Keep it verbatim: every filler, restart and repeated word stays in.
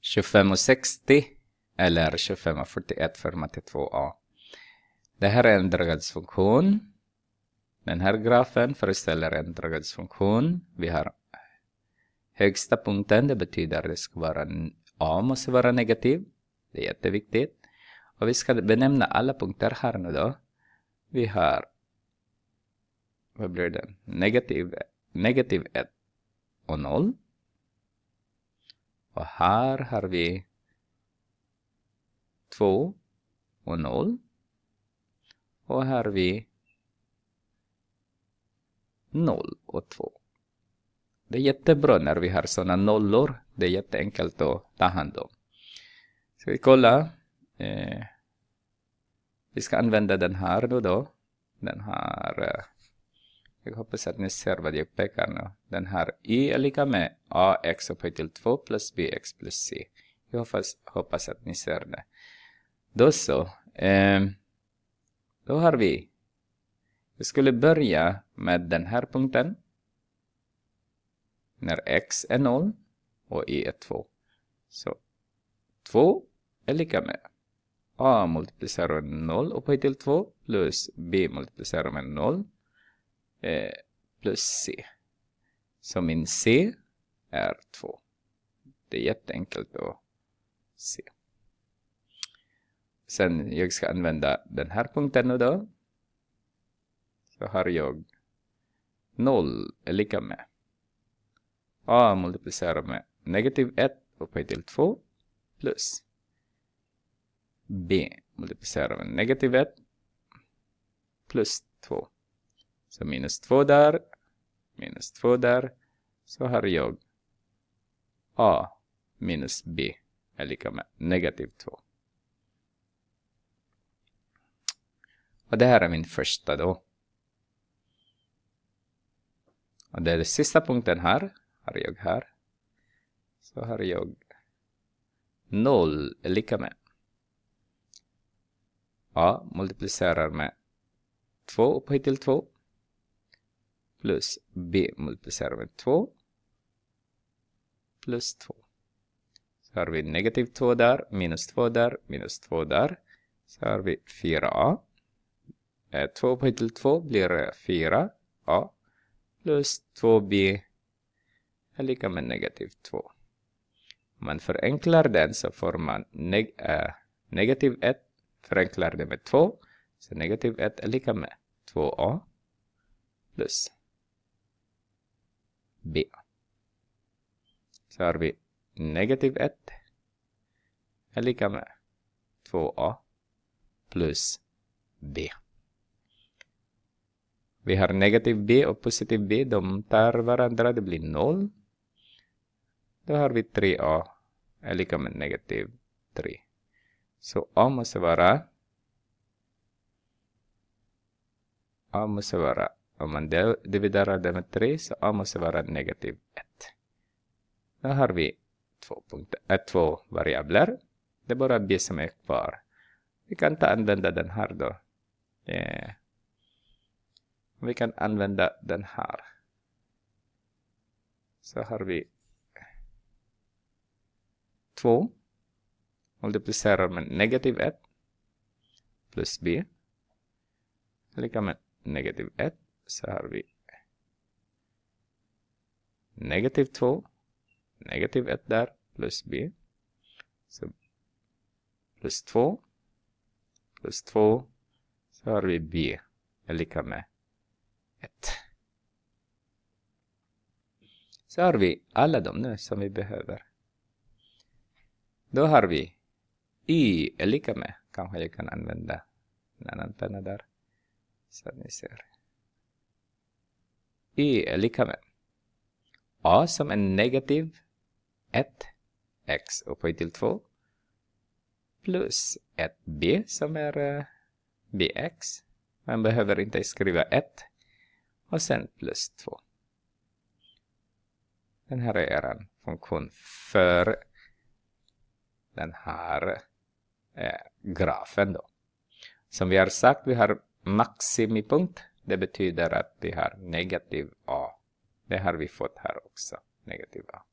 tjugofem och sextio eller tjugofem och fyrtioett för matte två A. Det här är en dragadsfunktion. Den här grafen föreställer en dragadsfunktion. Vi har högsta punkten, det betyder att det ska vara A måste vara negativ. Det är jätteviktigt. Och vi ska benämna alla punkter här nu då. Vi har, vad blir det? Negativ, negativ ett och noll. Och här har vi två och noll. Och här har vi noll och två. Det är jättebra när vi har sådana nollor. Det är jätteenkelt att ta hand om. Ska vi kolla. Eh, vi ska använda den här nu då. Den här. Eh, jag hoppas att ni ser vad jag pekar nu. Den här y är lika med ax upphöjt till två plus bx plus c. Jag hoppas, hoppas att ni ser det. Då så. Eh, då har vi. Vi skulle börja med den här punkten. När x är noll och y är två. Så två är lika med a multiplicerat med noll upphöjt till två plus b multiplicerat med noll eh, plus c. Så min c är två. Det är jätteenkelt att se. Sen jag ska använda den här punkten nu då. Så har jag noll är lika med a multiplicerat med negativ ett upphöjt till två plus b multiplicerat med negativ ett plus två. Så minus två där, minus två där. Så har jag a minus b är lika med negativ två. Och det här är min första då. Och det är den sista punkten här. Har jag här. Så har jag noll är lika med a multiplicerar med två upphöjt till två plus b multiplicerar med två plus två. Så har vi negativ två där, minus två där, minus två där. Så har vi fyra a. två upphöjt till två blir fyra a plus två b är lika med negativ två. Om man förenklar den så får man neg äh, negativ ett förenklar det med två. Så negativ ett är lika med två a plus b. Så har vi negativ ett är lika med två a plus b. Vi har negativ b och positiv b. De tar varandra. Det blir noll. Då har vi tre a är lika med negativ tre. Så a måste vara. A måste vara. Om man dividerar det med tre så a måste vara negativ ett. Då har vi två, punkter, äh, två variabler. Det är bara b som är kvar. Vi kan ta använda den här då. Eh, vi kan använda den här. Så har vi två multiplicerar med negativ ett plus b lika med negativ ett. Så har vi negativ två negativ ett där plus b. Så plus två plus två. Så har vi b är lika med ett. Så har vi alla de nu som vi behöver. Då har vi y är lika med. Kanske jag kan använda en annan penna där. Så ni ser. Y är lika med a som är negativ ett x upphöjt till två plus ett b som är uh, bx. Man behöver inte skriva ett. Och sen plus två. Den här är en funktion för den här eh, grafen då. Som vi har sagt, vi har maximipunkt. Det betyder att vi har negativ a. Det har vi fått här också. Negativ a.